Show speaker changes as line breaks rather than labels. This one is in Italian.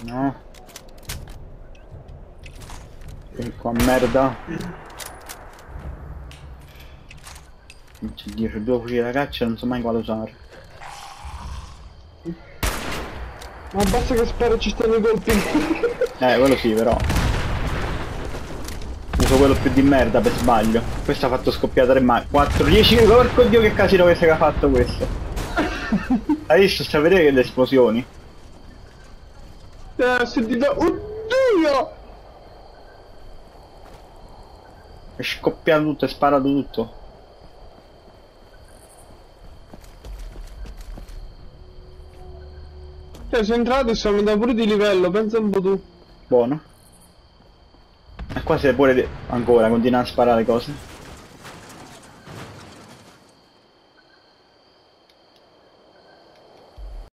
No. E qua merda. Dio, c'ho due fucili da caccia e non so mai quale usare.
Ma basta che sparo ci stanno i colpi.
Quello sì, però. Uso quello più di merda per sbaglio. Questo ha fatto scoppiare 3 ma 4, 10, porco dio che casino che si era fatto questo. Hai visto? Stai a vedere che le esplosioni?
Ho sentito... Oddio!
È scoppiato tutto, è sparato tutto.
Sono entrato e sono andato pure di livello, pensa un po' tu.
Buono. E qua si può pure ancora, continua a sparare cose.